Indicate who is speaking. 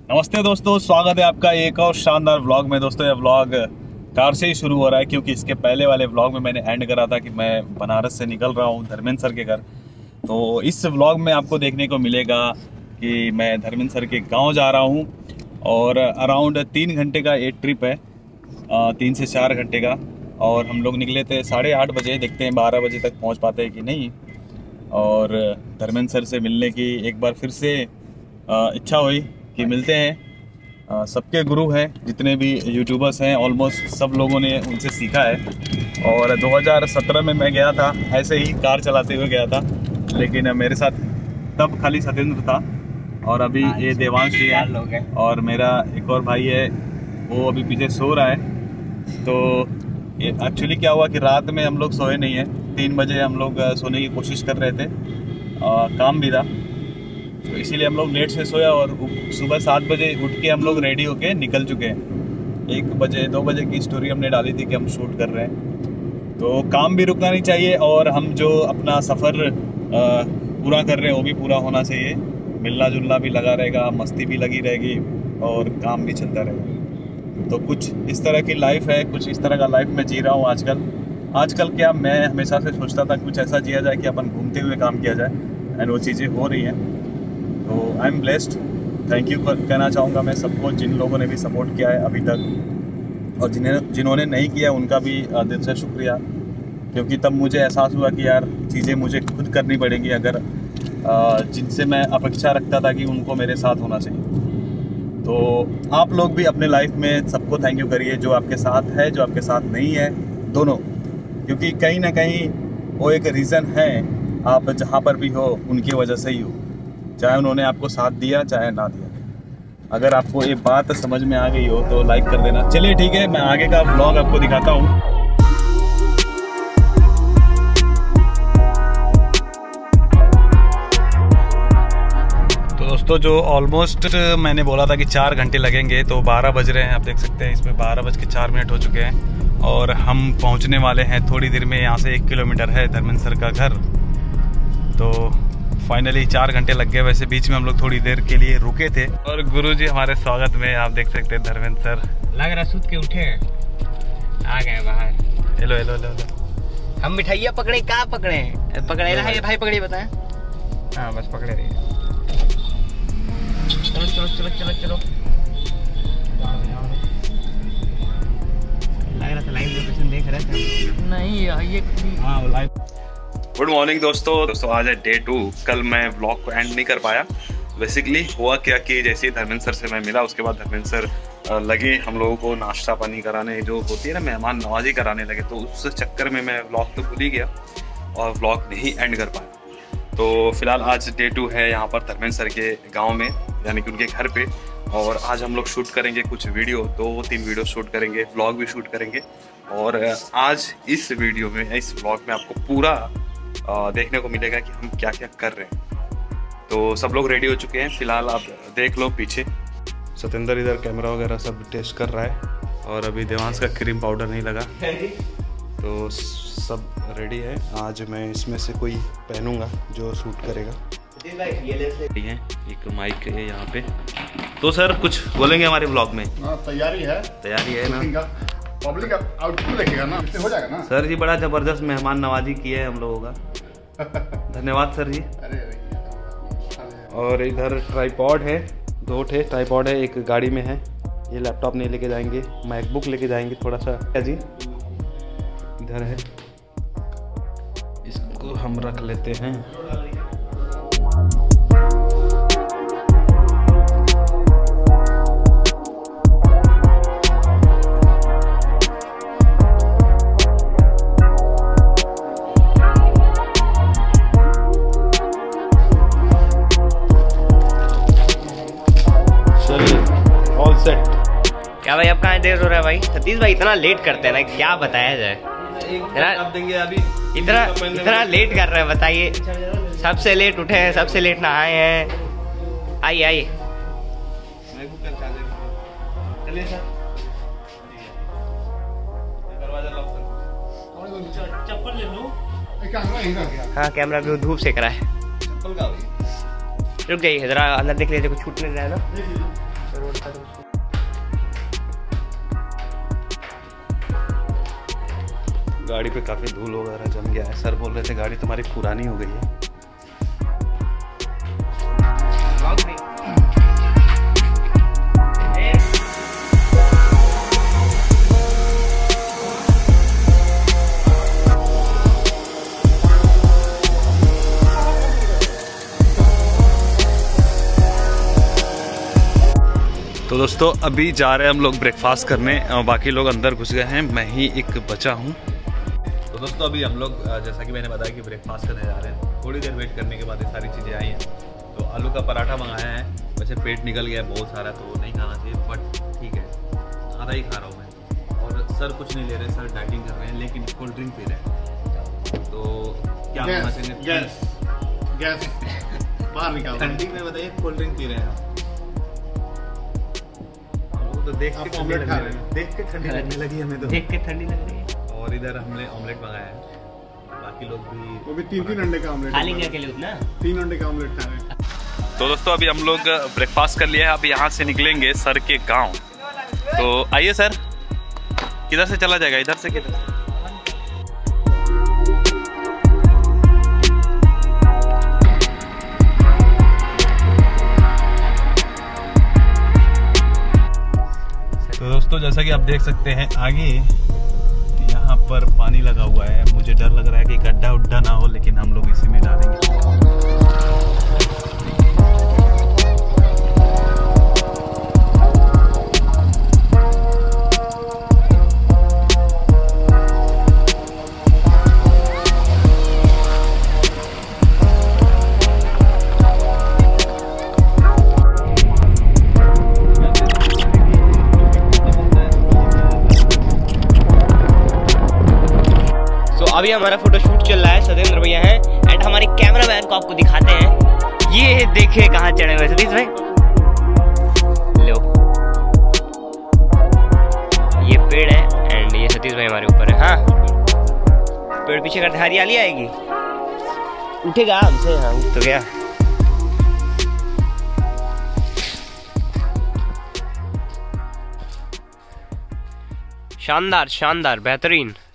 Speaker 1: नमस्ते दोस्तों, स्वागत है आपका एक और शानदार व्लॉग में। दोस्तों ये व्लॉग कार से ही शुरू हो रहा है क्योंकि इसके पहले वाले व्लॉग में मैंने एंड करा था कि मैं बनारस से निकल रहा हूँ धर्मेंद्र सर के घर। तो इस व्लॉग में आपको देखने को मिलेगा कि मैं धर्मेंद्र सर के गांव जा रहा हूँ और अराउंड 3 घंटे का ये ट्रिप है, 3 से 4 घंटे का। और हम लोग निकले थे 8:30 बजे, देखते हैं 12 बजे तक पहुँच पाते हैं कि नहीं। और धर्मेंद्र सर से मिलने की एक बार फिर से इच्छा हुई कि मिलते हैं। सबके गुरु हैं, जितने भी यूट्यूबर्स हैं ऑलमोस्ट सब लोगों ने उनसे सीखा है। और 2017 में मैं गया था, ऐसे ही कार चलाते हुए गया था, लेकिन मेरे साथ तब खाली सत्येंद्र था और अभी ये देवांश जी है और मेरा एक और भाई है, वो अभी पीछे सो रहा है। तो ये एक्चुअली क्या हुआ कि रात में हम लोग सोए नहीं हैं, 3 बजे हम लोग सोने की कोशिश कर रहे थे, काम भी था, तो इसीलिए हम लोग लेट से सोया और सुबह 7 बजे उठ के हम लोग रेडी होके निकल चुके हैं। 1 बजे 2 बजे की स्टोरी हमने डाली थी कि हम शूट कर रहे हैं। तो काम भी रुकना नहीं चाहिए और हम जो अपना सफ़र पूरा कर रहे हैं वो भी पूरा होना चाहिए। मिलना जुलना भी लगा रहेगा, मस्ती भी लगी रहेगी और काम भी चलता रहेगा। तो कुछ इस तरह की लाइफ है, कुछ इस तरह का लाइफ मैं जी रहा हूँ आजकल क्या मैं हमेशा से सोचता था कुछ ऐसा जिया जाए कि अपन घूमते हुए काम किया जाए, एंड वो चीज़ें हो रही हैं। तो I am blessed. Thank you कहना चाहूँगा मैं सबको, जिन लोगों ने भी सपोर्ट किया है अभी तक, और जिन्होंने नहीं किया उनका भी दिल से शुक्रिया, क्योंकि तब मुझे एहसास हुआ कि यार चीज़ें मुझे खुद करनी पड़ेंगी अगर जिनसे मैं अपेक्षा रखता था कि उनको मेरे साथ होना चाहिए। तो आप लोग भी अपने लाइफ में सबको थैंक यू करिए, जो आपके साथ है, जो आपके साथ नहीं है, दोनों, क्योंकि कहीं ना कहीं वो एक रीज़न है आप जहाँ पर भी हो उनकी वजह से ही हो, चाहे उन्होंने आपको साथ दिया चाहे ना दिया। अगर आपको ये बात समझ में आ गई हो तो लाइक कर देना। चलिए ठीक है, मैं आगे का व्लॉग आपको दिखाता हूँ। तो दोस्तों जो ऑलमोस्ट मैंने बोला था कि 4 घंटे लगेंगे, तो 12 बज रहे हैं, आप देख सकते हैं इसमें 12:04 हो चुके हैं और हम पहुँचने वाले हैं थोड़ी देर में। यहाँ से 1 किलोमीटर है धर्मेंद्र सर का घर। तो फाइनली 4 घंटे लग गए। वैसे बीच में हम लोग थोड़ी देर के लिए रुके थे और गुरुजी हमारे स्वागत में, आप देख सकते हैं धर्मेंद्र सर।
Speaker 2: लग रहा सूत के उठे हैं, आ गए बाहर।
Speaker 1: Hello hello hello.
Speaker 2: हम मिठाइयाँ पकड़े, कहाँ पकड़े हैं? पकड़े है भाई, पकड़े बताएं। हाँ बस पकड़े रही। चलो चलो चलो चलो चलो। लग रहा था लाइव लोकेशन देख रहे थे। नहीं ये
Speaker 1: हाँ लाइव। गुड मॉर्निंग दोस्तों, आज है डे 2। कल मैं व्लॉग को एंड नहीं कर पाया। बेसिकली हुआ क्या कि जैसे ही धर्मेंद्र सर से मैं मिला, उसके बाद धर्मेंद्र सर लगे हम लोगों को नाश्ता पानी कराने, जो होती है ना मेहमान नवाजी कराने लगे। तो उस चक्कर में मैं व्लॉग तो भूल ही गया और व्लॉग नहीं एंड कर पाया। तो फिलहाल आज डे 2 है यहाँ पर धर्मेंद्र सर के गाँव में, यानी कि उनके घर पे। और आज हम लोग शूट करेंगे कुछ वीडियो, 2-3 वीडियो शूट करेंगे, व्लॉग भी शूट करेंगे। और आज इस वीडियो में, इस व्लॉग में आपको पूरा देखने को मिलेगा कि हम क्या क्या कर रहे हैं। तो सब लोग रेडी हो चुके हैं, फिलहाल आप देख लो पीछे। सत्येंद्र इधर कैमरा वगैरह सब टेस्ट कर रहा है और अभी देवांश का क्रीम पाउडर नहीं लगा, तो सब रेडी है। आज मैं इसमें से कोई पहनूंगा जो शूट करेगा। एक माइक है यहाँ पे। तो सर कुछ बोलेंगे हमारे ब्लॉग में?
Speaker 3: तैयारी है ना, पब्लिक आउटपुट देखेगा ना, इससे हो जाएगा ना।
Speaker 1: सर जी बड़ा जबरदस्त मेहमान नवाजी की है हम लोगों का, धन्यवाद सर जी। और इधर ट्राइपॉड है, 2 ट्राइपॉड है, एक गाड़ी में है। ये लैपटॉप नहीं लेके जाएंगे, मैकबुक लेके जाएंगे थोड़ा सा। क्या जी इधर है, इसको हम रख लेते हैं।
Speaker 2: क्या भाई अब कहाँ देर हो रहा है भाई? सतीश भाई इतना लेट करते हैं ना, क्या बताया जाए। इतना लेट कर रहे हैं, बताइए। सबसे लेट उठे हैं, सबसे लेट नहाए हैं। आइए चप्पल ले लो। हाँ कैमरा भी धूप सेक रहा है। रुक जाइए जरा, अंदर देख लीजिए, कुछ छूट नहीं रहा है ना।
Speaker 1: गाड़ी पे काफी धूल वगैरह जम गया है। सर बोल रहे थे गाड़ी तुम्हारी पुरानी हो गई है। तो दोस्तों अभी जा रहे हैं हम लोग ब्रेकफास्ट करने, बाकी लोग अंदर घुस गए हैं, मैं ही एक बचा हूँ। तो दोस्तों अभी हम लोग जैसा कि मैंने बताया कि ब्रेकफास्ट करने जा रहे हैं। थोड़ी देर वेट करने के बाद ये सारी चीज़ें आई हैं। तो आलू का पराठा मंगाया है, वैसे पेट निकल गया बहुत सारा तो नहीं खाना चाहिए, बट ठीक है आधा ही खा रहा हूँ मैं। और सर कुछ नहीं ले रहे, सर डाइटिंग कर रहे हैं लेकिन कोल्ड ड्रिंक पी रहे हैं। तो क्या होना चाहिए?
Speaker 3: गैस बाहर निकाल।
Speaker 1: ठंडी में बताइए कोल्ड ड्रिंक पी रहे हैं तो देख के ठंडी लगने लगी हमें तो।
Speaker 2: देख के ठंडी लग रही है।
Speaker 1: और इधर हमने ऑमलेट मंगाया है, बाकी लोग भी
Speaker 3: वो भी 3 अंडे का ऑमलेट
Speaker 2: खा लेंगे अकेले उतना।
Speaker 3: 3 अंडे का ऑमलेट खा रहे हैं।
Speaker 1: तो दोस्तों अभी हम लोग ब्रेकफास्ट कर लिया है, अब यहाँ से निकलेंगे सर के गांव। तो आइए सर, किधर से चला जाएगा, इधर से किधर? तो दोस्तों जैसा कि आप देख सकते हैं आगे यहाँ पर पानी लगा हुआ है। मुझे डर लग रहा है कि गड्ढा उड्ढा ना हो, लेकिन हम लोग इसी में डालेंगे।
Speaker 2: अभी हमारा फोटोशूट चल रहा है, सत्येंद्र भैया हैं एंड हमारे कैमरामैन को आपको दिखाते हैं। ये देखिए कहाँ चढ़े हुए सतीश भाई। लो ये पेड़ है एंड ये सतीश भाई हमारे ऊपर है। हाँ पेड़ पीछे कर हरियाली आएगी, उठेगा हमसे। हाँ उठ तो गया। शानदार शानदार बेहतरीन।